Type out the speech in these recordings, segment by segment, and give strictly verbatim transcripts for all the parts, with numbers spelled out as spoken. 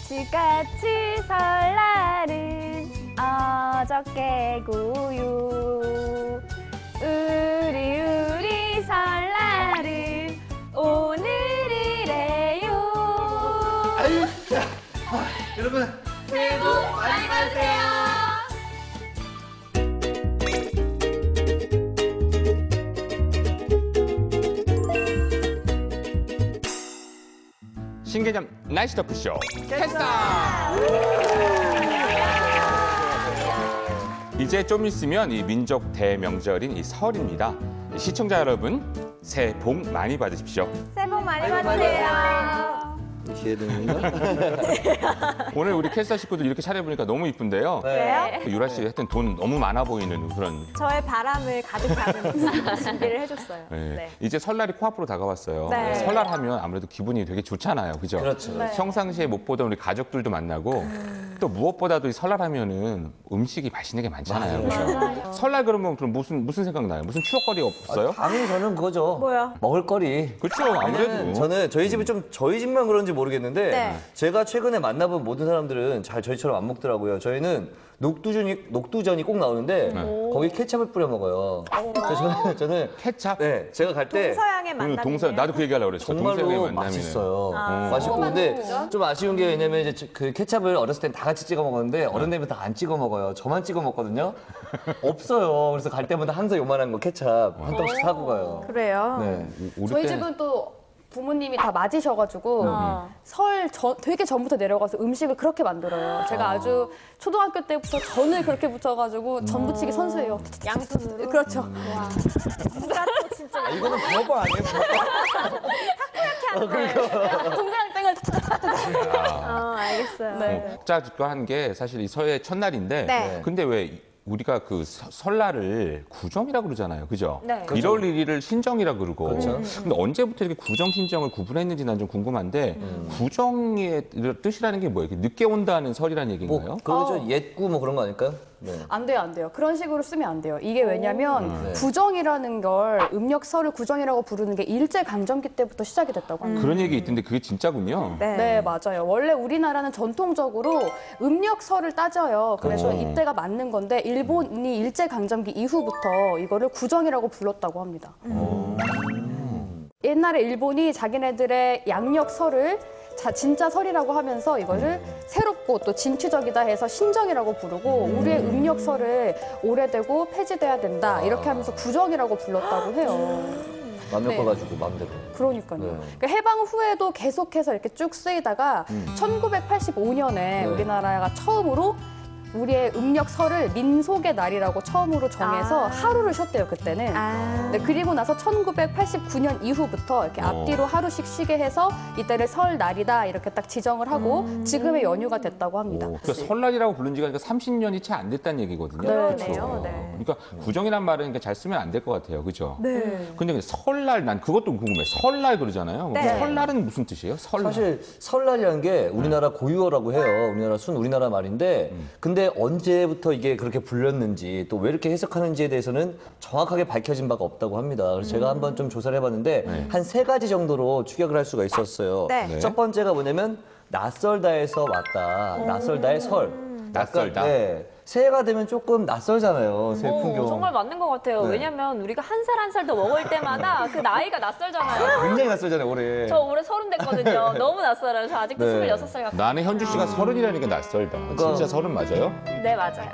같이 설날은 어저께고요. 우리 우리 설날은 오늘이래요. 아유, 자, 아, 여러분 새해 복 많이 받으세요. 신개념 날씨 덕후쇼 캐스터! 이제 좀 있으면 이 민족 대명절인 이 설입니다. 시청자 여러분, 새해 복 많이 받으십시오. 새해 복 많이 받으세요. 기회되는가? 오늘 우리 캐스터 식구들 이렇게 차려보니까 너무 이쁜데요. 그래요? 그 유라 씨 하여튼 돈 너무 많아 보이는 그런. 저의 바람을 가득하는 준비를 해줬어요. 네. 네. 이제 설날이 코앞으로 다가왔어요. 네. 설날 하면 아무래도 기분이 되게 좋잖아요. 그죠? 그렇죠. 네. 평상시에 못 보던 우리 가족들도 만나고 음. 또 무엇보다도 이 설날 하면은 음식이 맛있는 게 많잖아요. 맞아요. 그죠? 맞아요. 설날 그러면 그럼 무슨 무슨 생각나요? 무슨 추억거리 없어요? 아, 당연히 저는 그거죠. 뭐야? 먹을거리. 그렇죠. 왜냐면 아무래도. 저는 저희 집이 좀 저희 집만 그런지 모르겠는데 네. 제가 최근에 만나본 모든 사람들은 잘 저희처럼 안 먹더라고요. 저희는 녹두전이 녹두전이 꼭 나오는데 네. 거기 케첩을 뿌려 먹어요. 그래서 저는 저는 케찹? 네 제가 갈 때 동서양의 그 만남이네요. 동서 나도 그 얘기하려고 그랬어. 동서양의 정말로 만남이네. 맛있어요. 아, 맛있고 조그만 근데 거죠? 좀 아쉬운 게 왜냐면 이제 그 케찹을 어렸을 땐 다 같이 찍어 먹었는데 어른 되면 다 안 찍어 먹어요. 저만 찍어 먹거든요. 없어요. 그래서 갈 때마다 항상 요만한 거 케찹 한 통씩 사고 가요. 그래요? 네. 우리 저희 때- 집은 또 부모님이 다 맞으셔가지고 어. 설 전, 되게 전부터 내려가서 음식을 그렇게 만들어요. 제가 아주 초등학교 때부터 전을 그렇게 붙여가지고 전 부치기 선수예요. 양푼으로? 그렇죠. 와. 누가 또 진짜 아, 이거는 벼버 아니에요? 동그랑 땡을 어, 알겠어요. 네. 복잡한 게 사실 이 설의 첫날인데 네. 근데 왜 우리가 그 서- 설날을 구정이라고 그러잖아요. 그죠? 네. 일월 일 일을 신정이라고 그러고. 그렇죠. 근데 언제부터 이렇게 구정, 신정을 구분했는지 난 좀 궁금한데 구정의 뜻이라는 게 뭐예요? 이렇게 늦게 온다는 설이라는 얘기인가요? 뭐 그거죠. 옛구 뭐 그런 거 아닐까요? 네. 안 돼요, 안 돼요. 그런 식으로 쓰면 안 돼요. 이게 왜냐면 네. 구정이라는 걸 음력설을 구정이라고 부르는 게 일제강점기 때부터 시작이 됐다고 합니다. 그런 얘기 있던데 그게 진짜군요. 네. 네, 맞아요. 원래 우리나라는 전통적으로 음력설을 따져요. 그래서 그렇죠. 이때가 맞는 건데 일본이 일제강점기 이후부터 이거를 구정이라고 불렀다고 합니다. 옛날에 일본이 자기네들의 양력설을 자, 진짜 설이라고 하면서 이거를 새롭고 또 진취적이다 해서 신정이라고 부르고 우리의 음력설을 오래되고 폐지돼야 된다 이렇게 하면서 구정이라고 불렀다고 해요. 맘 네. 엮어가지고 맘대로. 그러니까요. 네. 그러니까 해방 후에도 계속해서 이렇게 쭉 쓰이다가 천구백팔십오 년에 네. 우리나라가 처음으로 우리의 음력설을 민속의 날이라고 처음으로 정해서 아. 하루를 쉬었대요, 그때는. 아. 네, 그리고 나서 천구백팔십구 년 이후부터 이렇게 어. 앞뒤로 하루씩 쉬게 해서 이때를 설날이다 이렇게 딱 지정을 하고 지금의 연휴가 됐다고 합니다. 오, 그러니까 설날이라고 부른 지가 그러니까 삼십 년이 채 안 됐다는 얘기거든요. 그러네요. 그렇죠. 네. 그러니까 구정이란 말은 그러니까 잘 쓰면 안 될 것 같아요. 그죠? 네. 근데 설날 난 그것도 궁금해. 설날 그러잖아요. 네. 설날은 무슨 뜻이에요? 설날. 사실 설날이라는 게 우리나라 고유어라고 해요. 우리나라 순 우리나라 말인데 근데 언제부터 이게 그렇게 불렸는지 또 왜 이렇게 해석하는지에 대해서는 정확하게 밝혀진 바가 없다고 합니다. 그래서 제가 한번 좀 조사를 해봤는데 네. 한 세 가지 정도로 추격을 할 수가 있었어요. 네. 네. 첫 번째가 뭐냐면 낯설다에서 왔다. 낯설다의 설. 낯설다. 약간, 네. 새해가 되면 조금 낯설잖아요. 새해 어, 풍경. 정말 맞는 것 같아요. 네. 왜냐면 우리가 한 살 한 살 더 먹을 때마다 그 나이가 낯설잖아요. 굉장히 낯설잖아요, 올해. 저 올해 서른 됐거든요. 너무 낯설어요. 저 아직도 네. 스물여섯 살 같아요. 나는 현주 씨가 서른이라는 게 낯설다. 진짜 서른 맞아요? 네, 맞아요.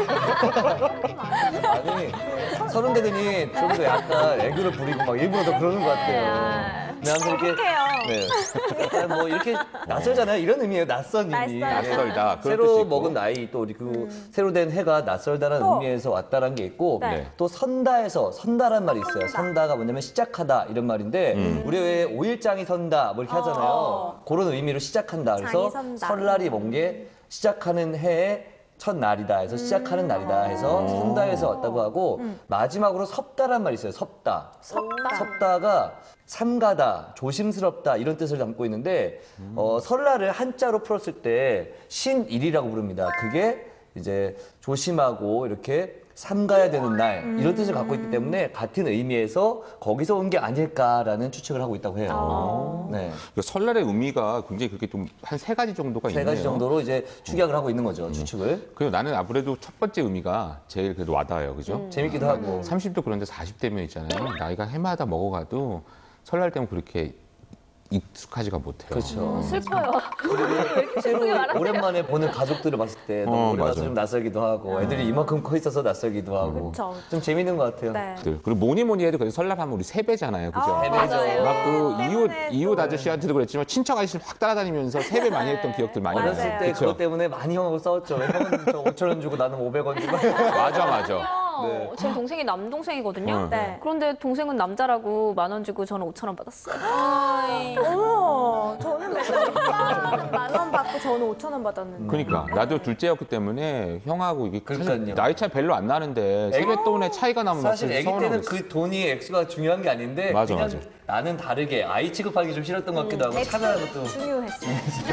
아니, 서른 되더니 좀 더 약간 애교를 부리고 막 일부러 더 그러는 것 같아요. 아, 네, 항상 이렇게. 행복해요. 네. 약간 뭐 이렇게 낯설잖아요. 이런 의미예요. 낯선 의미. 낯설다. 네. 낯설다. 그런 뜻이 새로 있고. 먹은 나이 또 우리 그 새로 된 해가 낯설다라는 또. 의미에서 왔다라는 게 있고 네. 또 선다에서 선다란 말이 있어요. 선다가 뭐냐면 시작하다 이런 말인데 음. 우리 왜 오일장이 선다 뭐 이렇게 하잖아요. 어. 그런 의미로 시작한다. 그래서 장이 선다. 설날이 뭔 게 시작하는 해에 첫날이다 해서 시작하는 날이다 해서 음. 선다에서 왔다고 하고 마지막으로 섭다란 말이 있어요. 섭다. 섭다. 섭다가 삼가다, 조심스럽다 이런 뜻을 담고 있는데 어, 설날을 한자로 풀었을 때 신일이라고 부릅니다. 그게 이제 조심하고 이렇게 삼가야 되는 날 이런 뜻을 갖고 있기 때문에 같은 의미에서 거기서 온 게 아닐까라는 추측을 하고 있다고 해요. 네. 그 설날의 의미가 굉장히 그렇게 좀 한 세 가지 정도가 세 있네요. 가지 정도로 이제 축약을 하고 있는 거죠, 추측을. 그리고 나는 아무래도 첫 번째 의미가 제일 그래도 와닿아요, 그죠? 재밌기도 하고. 삼십도 그런데 사십 대면 있잖아요. 나이가 해마다 먹어가도 설날 때면 그렇게 익숙하지가 못해요. 그렇죠. 슬퍼요. 왜 이렇게 슬프게 말하세요? 오랜만에 보는 가족들을 봤을 때 너무 어, 오래가서 맞아. 좀 낯설기도 하고 애들이 이만큼 커 있어서 낯설기도 하고 그쵸. 좀 재밌는 것 같아요. 네. 그리고 뭐니 뭐니 해도 그래도 설날 하면 우리 세배잖아요, 그죠? 아, 세배죠. 맞아요. 막 그 이웃 때문에 이웃 또- 아저씨한테도 그랬지만 친척 아저씨 확 따라다니면서 세배 많이 했던 기억들 많이 나요. 어렸을 때 그쵸? 그것 때문에 많이 형하고 싸웠죠. 형은 저 오천 원 주고 나는 오백 원 주고. 맞아, 맞아. 네. 제 동생이 남동생이거든요. 응. 네. 그런데 동생은 남자라고 만 원 주고 저는 오천 원 받았어요. 어머, 저는 맨날 만원 받고 저는 오천 원 받았는데. 그러니까 나도 둘째였기 때문에 형하고 이게 사실 그러니까요. 나이 차이 별로 안 나는데 세뱃돈의 차이가 나면 사실 되게 아기 때는 서운하겠어. 그 돈이 액수가 중요한 게 아닌데 맞아, 그냥 맞아. 나는 다르게 아이 취급하기 좀 싫었던 것 같기도 하고 차별하는 것도 중요했어요.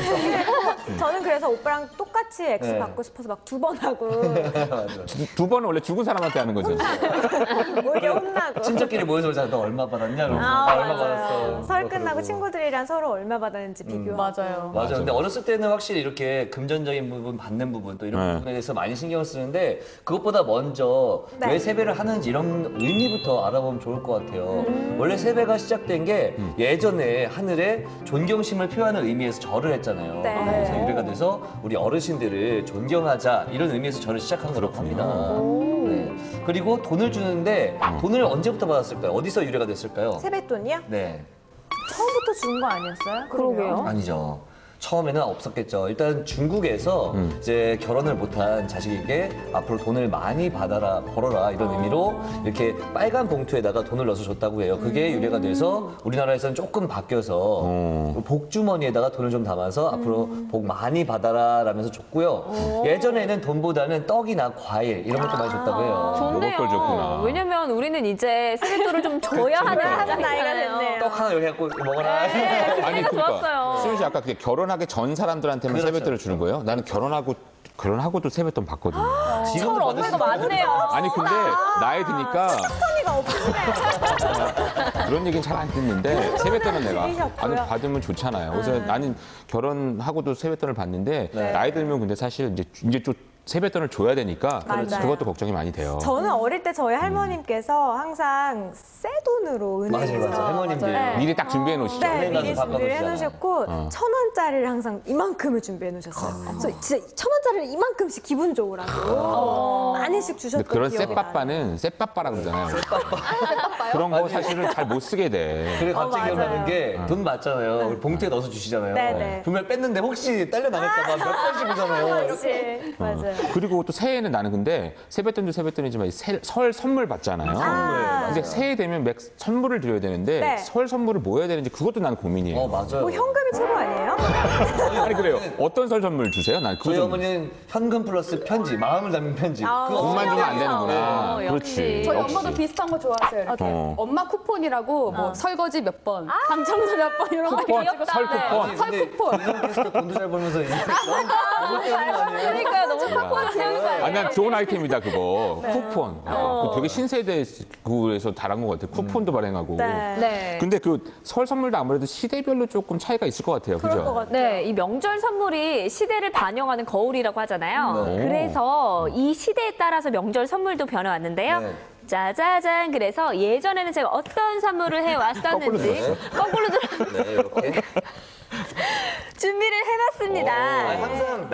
저는 그래서 오빠랑 똑같이 액수 네. 받고 싶어서 막 두 번 하고 맞아. 두, 두 번은 원래 죽은 사람한테 하는 거죠. 모르게 혼나고. 친척끼리 모여서 그러잖아. 너 얼마 받았냐? 그러면 아, 나 얼마 맞아요. 받았어. 설 뭐 끝나고 그러고. 친구들이랑 서로 얼마 받았는지 비교. 맞아요. 맞아. 맞아, 근데 맞아. 어렸을 때는 확실히 이렇게 금전적인 부분, 받는 부분 또 이런 네. 부분에 대해서 많이 신경을 쓰는데 그것보다 먼저 네. 왜 세배를 하는지 이런 의미부터 알아보면 좋을 것 같아요. 음. 원래 세배가 시작된 게 예전에 하늘에 존경심을 표하는 의미에서 절을 했잖아요. 네. 그래서 유래가 돼서 우리 어르신들을 존경하자 이런 의미에서 절을 시작한 거라고 합니다. 네. 그리고 돈을 주는데 돈을 언제부터 받았을까요? 어디서 유래가 됐을까요? 세뱃돈이요? 네. 처음부터 준 거 아니었어요? 그러게요. 아니죠. 처음에는 없었겠죠. 일단 중국에서 음. 이제 결혼을 못한 자식에게 앞으로 돈을 많이 받아라, 벌어라 이런 의미로 이렇게 빨간 봉투에다가 돈을 넣어서 줬다고 해요. 그게 유래가 돼서 우리나라에서는 조금 바뀌어서 어. 복주머니에다가 돈을 좀 담아서 앞으로 복 많이 받아라 라면서 줬고요. 예전에는 돈보다는 떡이나 과일 이런 것도 많이 줬다고 해요. 좋네요. 요것들 줬구나. 왜냐면 우리는 이제 세뱃돈을 좀 줘야 하는 하는 나이가 나이잖아요. 됐네요. 떡 하나 여기 갖고 먹어라. 아니 그러니까 좋았어요. 수윤 씨 아까 그게 결혼하기 전 사람들한테만 그렇죠. 세뱃돈을 주는 거예요? 나는 결혼하고 결혼하고도 세뱃돈 받거든요. 지금도 철 받을 수 엄마가 있는 많네요. 아니 근데 나이 드니까 소리가 없으네. 그런 얘기는 잘 안 듣는데 세뱃돈은 내가 줄이셨고요. 아니, 받으면 좋잖아요. 그래서 나는 결혼하고도 세뱃돈을 받는데 네. 나이 들면 근데 사실 이제 이제 좀 세뱃돈을 줘야 되니까 맞아요. 그것도 걱정이 많이 돼요. 저는 어릴 때 저희 할머님께서 항상 새 돈으로 맞아요, 은행에서 맞아요. 할머님들. 네. 미리 딱 준비해 놓으시죠. 네, 은행 가서 미리 밥 준비를 받으시잖아요. 해놓으셨고 어. 천 원짜리를 항상 이만큼을 준비해 놓으셨어요. 그래서 진짜 천 원짜리를 이만큼씩 기분 좋으라고 많이씩 근데 주셨던 그런 기억이 나요. 쎄빠빠는 쎄빠빠라 그러잖아요. 그런 거 사실은 잘 못 쓰게 돼. 그래 갑자기 어, 맞아요. 기억나는 게 돈 맞잖아요. 우리 봉투에 넣어서 주시잖아요. 네, 네. 분명 뺐는데 혹시 딸려 나갈까 봐 몇 번씩 보잖아요. 그렇지. 맞아요. 그리고 또 새해에는 나는 근데 세뱃돈도 세뱃돈이지만 새- 설 선물 받잖아요. 아. 근데 새해 되면 맥 선물을 드려야 되는데 네. 설 선물을 뭐 해야 되는지 그것도 나는 고민이에요. 어 맞아요. 뭐 현금이 최고 아니에요? 아니 그래요. 어떤 설 선물 주세요? 난 그거 저희 좀 어머니는 현금 플러스 편지, 마음을 담은 편지. 아, 그거 돈만 주면 안 되는구나. 어, 그렇지. 역시. 저희 역시. 엄마도 비슷한 거 좋아하세요. 이렇게. 어. 엄마 쿠폰이라고 뭐 설거지 몇 번, 당첨자 몇 번 이런 거 쿠폰, 해가지고 설 쿠폰. 아니, 근데 쿠폰. 이성께서 돈도 잘 벌면서 이게 너무 너무 때문에 아니에요? 그러니까요. 너무 탁월한 세우잖아요. 아, 난 좋은 아이템이다 그거. 네. 쿠폰. 어. 그거 되게 신세대 그에서 잘한 것 같아요. 쿠폰도 발행하고. 네. 네. 근데 그 설 선물도 아무래도 시대별로 조금 차이가 있을 것 같아요. 그럴 것 그죠? 같아요. 네, 이 명절 선물이 시대를 반영하는 거울이라고 하잖아요. 네. 그래서 이 시대에 따라서 명절 선물도 변해왔는데요. 네. 짜자잔. 그래서 예전에는 제가 어떤 선물을 해왔었는지 거꾸로 들어 네, 이렇게. 준비를 해봤습니다. 아니, 항상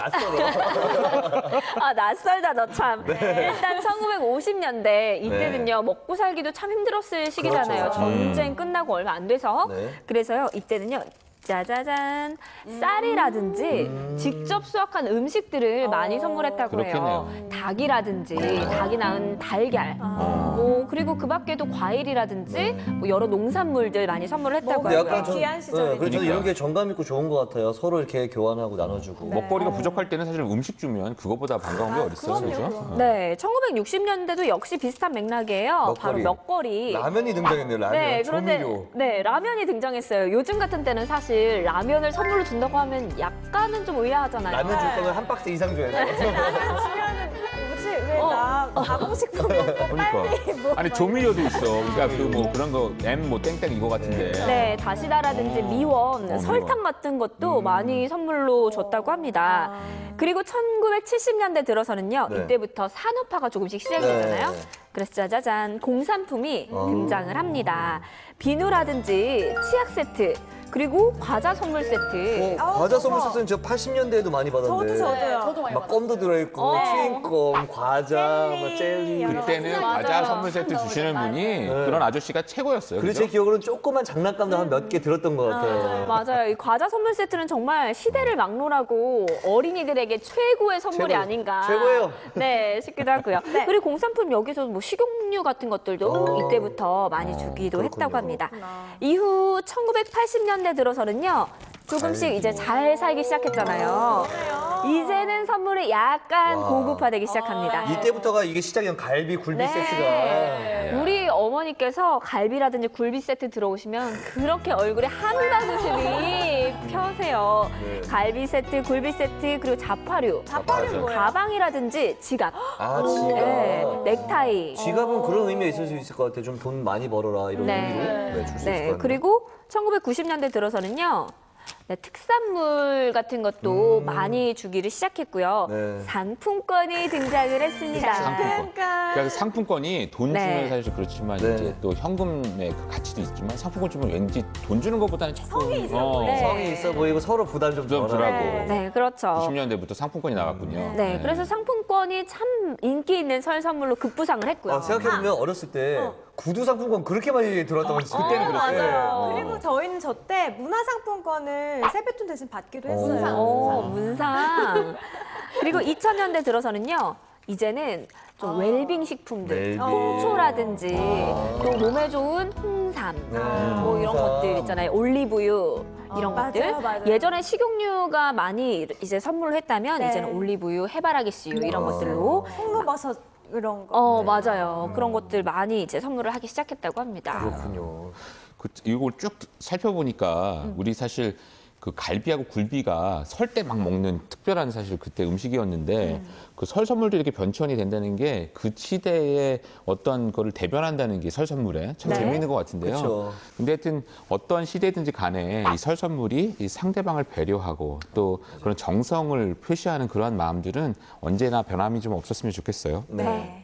낯설어. 아, 낯설다, 너 참. 네. 일단 천구백오십 년대 이때는요, 먹고 살기도 참 힘들었을 시기잖아요. 그렇죠. 전쟁 끝나고 얼마 안 돼서. 네. 그래서요, 이때는요, 짜자잔, 쌀이라든지 직접 수확한 음식들을 많이 선물했다고 해요. 그렇겠네요. 닭이라든지 닭이 낳은 달걀, 뭐 그리고 그 밖에도 과일이라든지 뭐 여러 농산물들 많이 선물을 했다고 먹을 해요. 게 귀한 시절이죠. 네, 그래서 저는 그러니까. 이런 게 정감 있고 좋은 것 같아요. 서로 이렇게 교환하고 나눠주고. 먹거리가 부족할 때는 사실 음식 주면 그거보다 반가운 게 어딨어요. 그럼요, 그죠? 그럼요. 어. 네, 천구백육십 년대도 역시 비슷한 맥락이에요. 바로 먹거리. 먹거리. 라면이 등장했네요. 라면. 네, 그런데 조미료. 네 라면이 등장했어요. 요즘 같은 때는 사실 사실 라면을 선물로 준다고 하면 약간은 좀 의아하잖아요. 라면 줄 거면 한 박스 이상 줘야 돼. 주면은 뭐지? 왜 어. 나 가공식품 먹고 그러니까. 빨리 뭐 아니 조미료도 있어. 그러니까 그 뭐 그런 거 M 뭐 땡땡 이거 같은데. 네, 다시다라든지 어. 미원, 어, 설탕 미원. 같은 것도 음. 많이 선물로 줬다고 합니다. 그리고 천구백칠십 년대 들어서는요, 네. 이때부터 산업화가 조금씩 시작이 되잖아요. 네. 그래서 짜자잔, 공산품이 어. 등장을 합니다. 비누라든지 치약 세트, 그리고 과자 선물 세트. 어, 과자 선물 세트는 저 팔십 년대에도 많이 받았는데. 저도 저도요. 저도 많이 막 껌도 들어있고, 어. 추인껌, 과자, 뭐 젤리. 여러 그때는 맞아요. 과자 선물 세트 맞아요. 주시는 분이 네. 그런 아저씨가 최고였어요. 그리고 그죠? 제 기억으로는 조그만 장난감도 한 몇 개 들었던 것 같아요. 맞아요. 이 과자 선물 세트는 정말 시대를 막론하고 어린이들에게 최고의 선물이 최고, 아닌가. 최고예요. 네, 싶기도 하고요. 네. 그리고 공산품 여기서 뭐 식용유 같은 것들도 어. 이때부터 많이 주기도 그렇군요. 했다고 합니다. 이후 천구백팔십 년대 들어서는요. 조금씩 갈비. 이제 잘 살기 시작했잖아요. 이제는 선물이 약간 와. 고급화되기 시작합니다. 이때부터가 이게 시작이면 갈비, 굴비 네. 세트가. 우리 어머니께서 갈비라든지 굴비 세트 들어오시면 그렇게 얼굴에 한방 웃음이 펴세요. 네. 갈비 세트, 굴비 세트, 그리고 자파류, 자파류는 뭐예요? 가방이라든지 지갑, 아, 지갑. 네, 넥타이. 지갑은 그런 의미가 있을 수 있을 것 같아요. 좀 돈 많이 벌어라 이런 네. 의미로 네, 줄 수 있을 것 네, 같아요. 그리고 천구백구십 년대 들어서는요. 네, 특산물 같은 것도 음. 많이 주기를 시작했고요. 네. 상품권이 등장을 했습니다. 상품권. 그러니까 상품권이 돈 네. 주면 사실 그렇지만 네. 이제 또 현금의 그 가치도 있지만 상품권 주면 왠지 돈 주는 것보다는 조금 성이 있어 어, 네. 성이 있어 보이고 서로 부담 좀 좀 덜하고. 덜하고. 네, 그렇죠. 구십 년대부터 상품권이 나갔군요. 네, 그래서 상품권이 참 인기 있는 설 선물로 급부상을 했고요. 아, 생각해보면 어렸을 때 어. 구두 상품권 그렇게 많이 들어왔던 거 있어요. 그때는 그랬어요. 맞아요. 그리고 저희는 저 때 문화상품권을 세뱃돈 대신 받기도 했어요. 오, 문상. 그리고 이천 년대 들어서는요. 이제는 좀 웰빙 식품들, 웰빙. 홍초라든지 아. 또 몸에 좋은 홍삼, 네, 뭐 이런 홍삼. 것들 있잖아요. 올리브유 이런 아, 것들. 맞아요, 맞아요. 예전에 식용유가 많이 이제 선물을 했다면 네. 이제는 올리브유, 해바라기 씨유 이런 아. 것들로 송로버섯 이런 거. 어 맞아요. 그런 것들 많이 이제 선물을 하기 시작했다고 합니다. 그렇군요. 그, 이걸 쭉 살펴보니까 음. 우리 사실 그 갈비하고 굴비가 설 때 막 먹는 특별한 사실 그때 음식이었는데 음. 그 설 선물도 이렇게 변천이 된다는 게 그 시대의 어떤 거를 대변한다는 게 설 선물에 참 네. 재미있는 것 같은데요. 그렇죠. 근데 하여튼 어떤 시대든지 간에 이 설 선물이 이 상대방을 배려하고 또 그런 정성을 표시하는 그러한 마음들은 언제나 변함이 좀 없었으면 좋겠어요. 네. 네.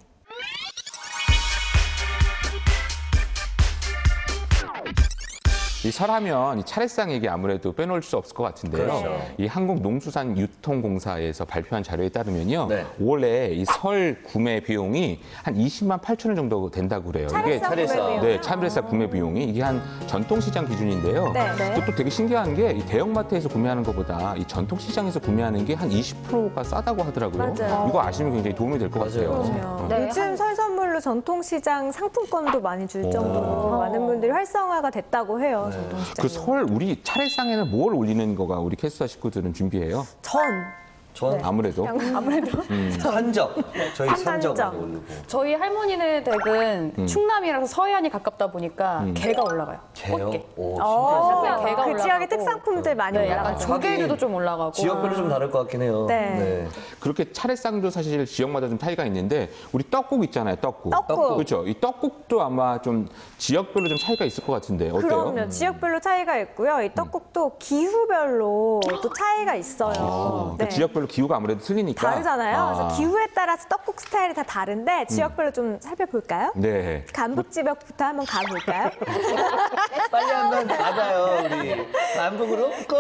이 설하면 이 차례상 얘기 아무래도 빼놓을 수 없을 것 같은데요. 그렇죠. 이 한국농수산유통공사에서 발표한 자료에 따르면요. 네. 올해 이 설 구매 비용이 한 이십만 팔천 원 정도 된다고 그래요. 차례상 차례상. 구매 비용. 네, 차례상 구매 비용이 이게 한 전통시장 기준인데요. 네, 네. 또, 또 되게 신기한 게 이 대형마트에서 구매하는 것보다 이 전통시장에서 구매하는 게 한 이십 퍼센트가 싸다고 하더라고요. 맞아요. 이거 아시면 굉장히 도움이 될 것 맞아요. 같아요. 그럼요. 네, 요즘 한- 설 선물로 전통시장 상품권도 많이 줄 오. 정도로 많은 분들이 활성화가 됐다고 해요. 전통시장. 그 설 우리 차례상에는 뭘 올리는 거가 우리 캐스터 식구들은 준비해요? 전. 전 아무래도. 아무래도 산적. 저희 한산적. 산적 많이 올리고. 저희 할머니네 댁은 음. 충남이라서 서해안이 가깝다 보니까 음. 게가 올라가요. 개요? 꽃게. 오, 어, 신기하시다. 개가 그 올라가고. 지역의 특산품들 많이 네, 약간 올라가죠. 조개류도 좀 올라가고. 지역별로 좀 다를 것 같긴 해요. 네. 그렇게 차례상도 사실 지역마다 좀 차이가 있는데 우리 떡국 있잖아요, 떡국. 떡국. 그렇죠. 이 떡국도 아마 좀 지역별로 좀 차이가 있을 것 같은데 어때요? 그럼요. 지역별로 차이가 있고요. 이 떡국도 기후별로 또 차이가 있어요. 아, 그 네. 지역별로 기후가 아무래도 틀리니까. 다르잖아요. 아. 그래서 기후에 따라서 떡국 스타일이 다 다른데 지역별로 좀 살펴볼까요? 네. 간북 지역부터 한번 가볼까요? 빨리 한번 가봐요, 우리. 남북으로 고!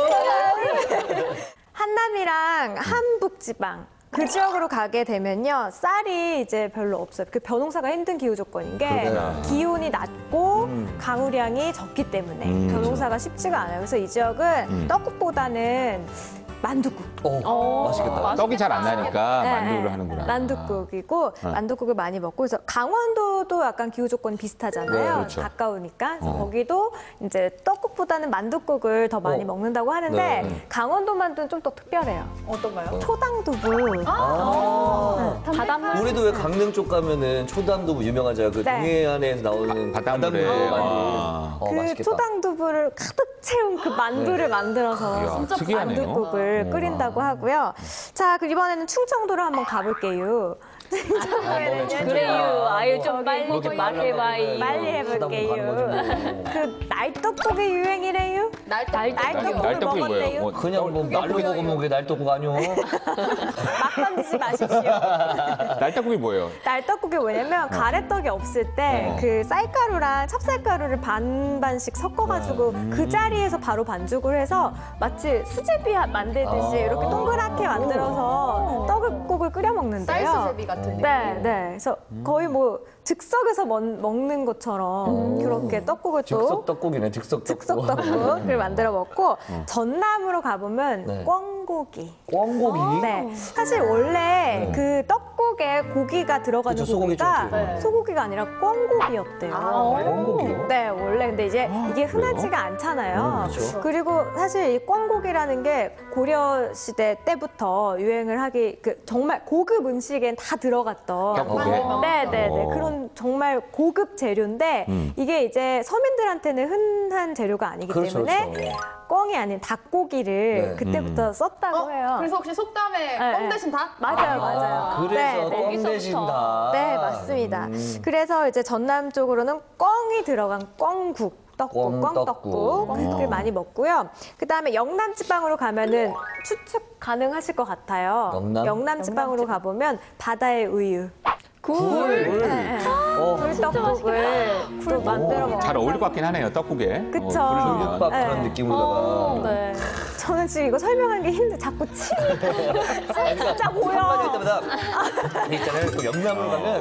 한남이랑 한북지방 그 지역으로 가게 되면요 쌀이 이제 별로 없어요. 그 벼농사가 힘든 기후 조건인 게 그렇구나. 기온이 낮고 음. 강우량이 적기 때문에 음. 벼농사가 쉽지가 않아요. 그래서 이 지역은 음. 떡국보다는 만둣국. 어, 맛있겠다. 떡이 잘 안 나니까 네, 만두를 네. 하는구나. 만둣국이고 만둣국을 많이 먹고 그래서 강원도도 약간 기후 조건이 비슷하잖아요. 네, 그렇죠. 가까우니까 그래서 어. 거기도 이제 떡국보다는 만둣국을 더 많이 어. 먹는다고 하는데 네. 강원도 만두는 좀 더 특별해요. 어떤가요? 초당두부. 아. 바닷물. 우리도 왜 강릉 쪽 가면은 초담두부 유명하잖아요. 그 네. 동해안에서 나오는 바- 바닷물에. 바닷물 만두. 아. 어, 그 맛있겠다. 초당두부를 가득 채운 그 만두를 만들어서 이야, 진짜 특이하네요. 만둣국을 어. 끓인다고 하고요. 자, 그럼 이번에는 충청도로 한번 가볼게요. 그래요. 아유 좀 빨리 그렇게 좀 말해봐요. 빨리 해볼게요. 그 날떡국이 유행이래요? 날달 날떡국을 날떡국이 뭐예요? 먹었대요? 뭐, 그냥 뭐 날로 먹으면 그게 날떡국 아니오? 막 던지지 마십시오. 날떡국이 뭐예요? 날떡국이 뭐냐면 가래떡이 없을 때 어. 그 쌀가루랑 찹쌀가루를 반반씩 섞어가지고 그 자리에서 바로 반죽을 해서 마치 수제비 만들듯이 아. 이렇게 동그랗게 만들어서 떡국을 끓여 먹는데요. 쌀수제비 같은 느낌. 네, 네. 그래서 거의 뭐 즉석에서 먹, 먹는 것처럼 그렇게 떡국을 또 즉석 떡국이네, 즉석 떡국. 즉석 떡국을 만들어 먹고 전남으로 가보면 네. 꽝고기. 꽝고기? 네, 사실 원래 네. 그 떡국에 고기가 들어가는 그쵸, 소고기 고기가 좀 들어가요. 소고기가 아니라 꽝고기였대요. 꽝고기요? 네, 원래 근데 이제 이게 흔하지가 그래요? 않잖아요. 음, 그쵸. 그리고 사실 이 꽝고기라는 게 고려 시대 때부터 유행을 하기 그 정말 고급 음식엔 다 들어갔던 떡국에? 네, 네, 네. 어. 그런 정말 고급 재료인데 음. 이게 이제 서민들한테는 흔한 재료가 아니기 그렇죠, 때문에 그렇죠. 꽝이 아닌 닭고기를 네. 그때부터 음. 썼다고 어? 해요. 그래서 혹시 속담에 네, 껌 네. 대신 닭? 맞아요, 맞아요. 그래서 네, 네. 꽝 대신다. 네, 맞습니다. 음. 그래서 이제 전남 쪽으로는 꽝이 들어간 꽝국. 떡국, 꽝떡국. 꽝떡국을 어. 많이 먹고요. 그다음에 영남 지방으로 가면은 추측 가능하실 것 같아요. 영남? 지방으로 가보면 바다의 우유, 굴. 네, 네. 어, 굴떡국을 또 만들어 먹어요. 잘 어울릴 것 같긴 하네요, 떡국에. 그쵸. 어, 굴을 넣으면. 우육밥 네. 그런 느낌으로다가. 네. 저는 지금 이거 설명하는 게 힘들. 자꾸 침. 진짜 보여. 한마디 할 때마다 있잖아요. 또 영남으로 가면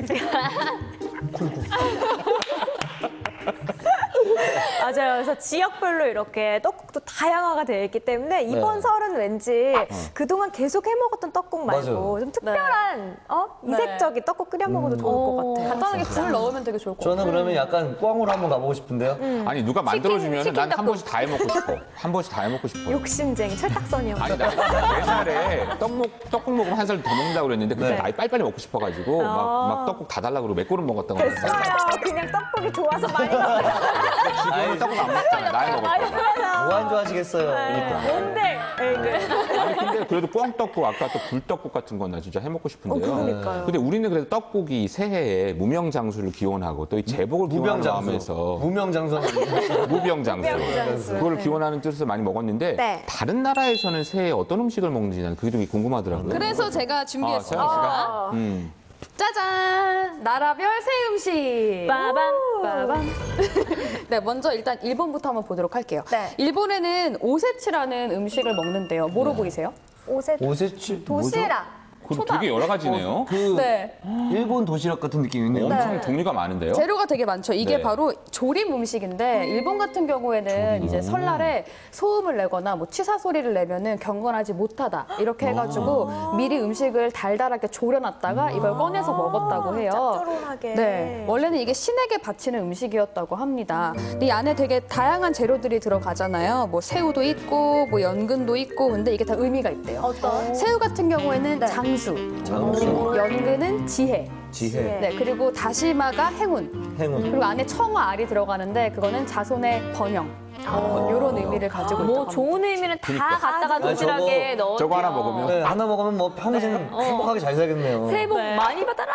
맞아요. 그래서 지역별로 이렇게 떡국도 다양화가 되어 있기 때문에 이번 네. 설은 왠지 그동안 계속 해먹었던 떡국 말고 맞아요. 좀 특별한 어? 이색적인 떡국 끓여 먹어도 좋을 것 같아요. 간단하게 굴 넣으면 되게 좋을 것 같아요. 저는 그러면 약간 꽝으로 한번 가보고 싶은데요. 아니, 누가 만들어주면 치킨 난 한 떡국. 번씩 다 해먹고 싶어. 한 번씩 다 해먹고 싶어. 욕심쟁이 철딱선이요. 아니, 나 옛날에 떡국, 떡국 먹으면 한 살 더 먹는다고 그랬는데 그때 네. 나이 빨리빨리 먹고 싶어가지고 막, 어. 막 떡국 다 달라고 그러고 몇 그릇 먹었던 거 됐어요. 그냥 떡국이 좋아서 많이 먹어요. 지금은 떡국 안 먹잖아. 나이 먹었잖아. 뭐 안 좋아하시겠어요. 그러니까. 뭔데? 이게. 아니 근데 그래도 꽝떡국 아까 또 굴떡국 같은 건 나 진짜 해먹고 싶은데요. 어, 그러니까요. 근데 우리는 그래도 떡국이 새해에 무명장수를 기원하고 또 이 제복을 기원하는 무명장수. 마음에서 무명장수는 무병장수 무병장수. 그걸 네. 기원하는 뜻에서 많이 먹었는데 네. 다른 나라에서는 새해에 어떤 음식을 먹는지 난 그게 좀 궁금하더라고요. 그래서 제가 아, 준비했습니다. 서영 씨가? 어. 음. 짜잔! 나라별 새 음식. 빠밤 빠밤. 네, 먼저 일단 일본부터 한번 보도록 할게요. 네. 일본에는 오세치라는 음식을 먹는데요. 뭐로 보이세요? 오세 오세치 도시락. 그 되게 여러 가지네요. 그 네. 일본 도시락 같은 느낌이 있네요. 엄청 종류가 많은데요. 재료가 되게 많죠. 이게 네. 바로 조림 음식인데 일본 같은 경우에는 이제 설날에 소음을 내거나 뭐 치사 소리를 내면은 경건하지 못하다 이렇게 해가지고 미리 음식을 달달하게 졸여놨다가 이걸 꺼내서 먹었다고 해요. 짭조름하게. 네, 원래는 이게 신에게 바치는 음식이었다고 합니다. 근데 이 안에 되게 다양한 재료들이 들어가잖아요. 뭐 새우도 있고, 뭐 연근도 있고, 근데 이게 다 의미가 있대요. 어떤? 새우 같은 경우에는 네. 장수, 장수, 연근은 지혜, 지혜, 네 그리고 다시마가 행운, 행운. 그리고 안에 청어 알이 들어가는데 그거는 자손의 번영. 이런 의미를 가지고 있다고 뭐 합니다. 좋은 의미는 다 갖다가 아, 도시락에 저거- 넣어. 저거 하나 먹으면 네, 하나 먹으면 뭐 평생 행복하게 잘 살겠네요. 새해 복 많이 받아라.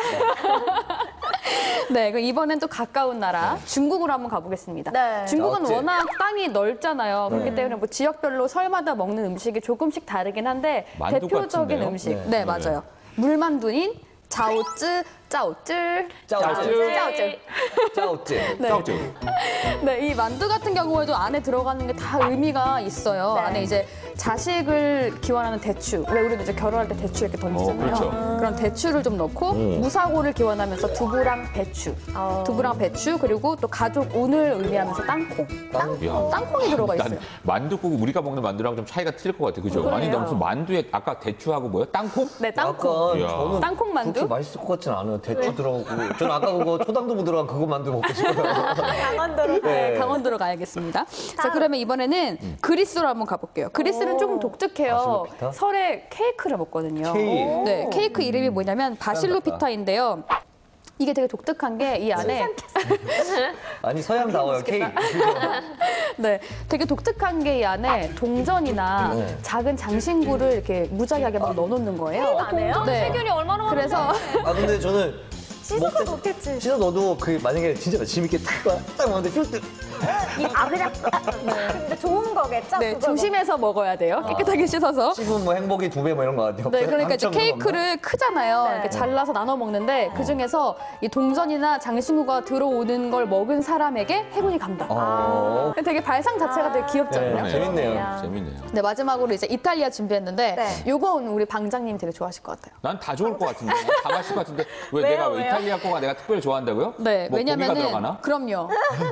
네, 그럼 이번엔 또 가까운 나라 중국으로 한번 가보겠습니다. 네. 중국은 어째? 워낙 땅이 넓잖아요. 그렇기 때문에 뭐 지역별로 설마다 먹는 음식이 조금씩 다르긴 한데 만두 대표적인 같은데요? 음식, 네. 네, 맞아요. 물만두인 자오쯔, 짜오쯔, 짜오쯔. 짜오쯔. 짜오찌. 네. 짜오지. 네, 이 만두 같은 경우에도 안에 들어가는 게 다 의미가 있어요. 네. 안에 이제 자식을 기원하는 대추. 왜 우리도 이제 결혼할 때 대추 이렇게 던지잖아요. 어, 그렇죠. 그런 대추를 좀 넣고 음. 무사고를 기원하면서 두부랑 배추. 어. 두부랑 배추 그리고 또 가족 운을 의미하면서 땅콩. 야. 땅콩이 들어가 있어요. 난 만둣국 우리가 먹는 만두랑 좀 차이가 틀릴 것 같아, 그죠? 아니 나 무슨 만두에 아까 대추하고 뭐요? 땅콩? 네, 땅콩. 약간 이야. 저는 땅콩 만두? 그렇게 맛있을 것 같진 않아요. 대추 들어가고. 저는 아까 그거 초당두부 들어간 그거 만두 먹고 싶어요. 강원도로 네, 네. 강원도로 가야겠습니다. 자, 그러면 이번에는 그리스로 한번 가볼게요. 그리스는 조금 독특해요. 바실로피타? 설에 케이크를 먹거든요. 케이크. 네, 케이크 이름이 뭐냐면 바실로피타인데요. 이게 되게 독특한 게 이 안에 아니 서양다워요 케이크. 네, 되게 독특한 게 이 안에 동전이나 네. 작은 장신구를 이렇게 무작위하게 막 넣어놓는 거예요. 안 해요? 네. 세균이 얼마나 많은데. 그래서 아 근데 저는 씻어도 좋겠지. 씻어 넣어도 그 만약에 진짜 재밌게 딱, 딱 먹는데 쫄 아 그냥 근데 좋은 거겠죠? 네, 그걸 조심해서 먹어야 돼요. 깨끗하게 씻어서. 씹으면 뭐 행복이 두 배 뭐 이런 거 같아요. 네, 그러니까 이제 케이크를 크잖아요. 네. 이렇게 잘라서 나눠 먹는데 그 중에서 이 동전이나 장신구가 들어오는 걸 먹은 사람에게 행운이 간다. 어. 되게 발상 자체가 되게 귀엽잖아요. 네, 재밌네요. 그러네요. 재밌네요. 네, 마지막으로 이제 이탈리아 준비했는데 네. 요건 우리 방장님 되게 좋아하실 것 같아요. 난 다 좋을 것 같은데, 다 맛있을 것 같은데 왜 왜요, 내가 왜 왜요? 이탈리아 거가 내가 특별히 좋아한다고요? 네, 뭐 고기가 왜냐면은 들어가나? 그럼요.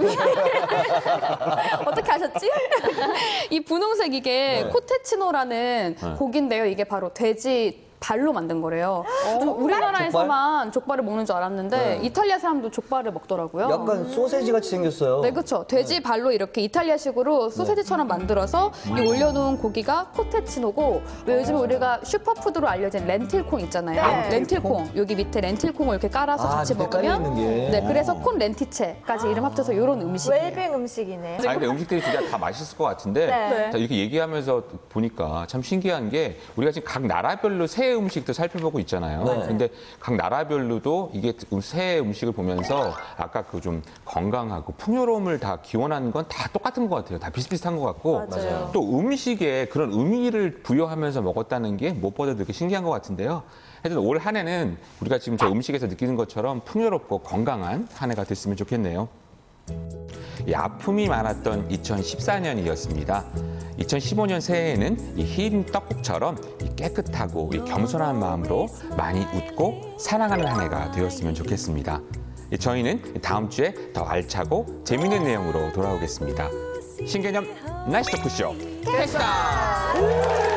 어떻게 아셨지? 이 분홍색 이게 네. 코테치노라는 네. 고기인데요. 이게 바로 돼지 발로 만든 거래요. 좀 우리나라에서만 족발을 먹는 줄 알았는데 네. 이탈리아 사람도 족발을 먹더라고요. 약간 소세지 같이 생겼어요. 네, 그렇죠. 돼지 발로 이렇게 이탈리아식으로 소세지처럼 만들어서 이 올려놓은 고기가 코테치노고 왜 요즘 우리가 슈퍼푸드로 알려진 렌틸콩 있잖아요. 네. 렌틸콩. 여기 밑에 렌틸콩을 이렇게 깔아서 아, 같이 밑에 깔려 먹으면 있는 게. 네, 그래서 콘 렌티체까지 이름 합쳐서 이런 음식이에요. 웰빙 음식이네. 아니 근데 음식들이 진짜 다 맛있을 것 같은데 네. 자, 이렇게 얘기하면서 보니까 참 신기한 게 우리가 지금 각 나라별로 새 음식도 살펴보고 있잖아요. 네. 근데 각 나라별로도 이게 새 음식을 보면서 아까 그 좀 건강하고 풍요로움을 다 기원하는 건 다 똑같은 것 같아요. 다 비슷비슷한 것 같고 맞아요. 또 음식에 그런 의미를 부여하면서 먹었다는 게 무엇보다 되게 신기한 것 같은데요. 하여튼 올 한 해는 우리가 지금 저 음식에서 느끼는 것처럼 풍요롭고 건강한 한 해가 됐으면 좋겠네요. 이 아픔이 많았던 이천십사 년이었습니다. 이천십오 년 새해에는 이 흰 떡국처럼 이 깨끗하고 이 겸손한 마음으로 많이 웃고 사랑하는 한 해가 되었으면 좋겠습니다. 이 저희는 다음 주에 더 알차고 재미있는 내용으로 돌아오겠습니다. 신개념 나이스 토크쇼 텍스타!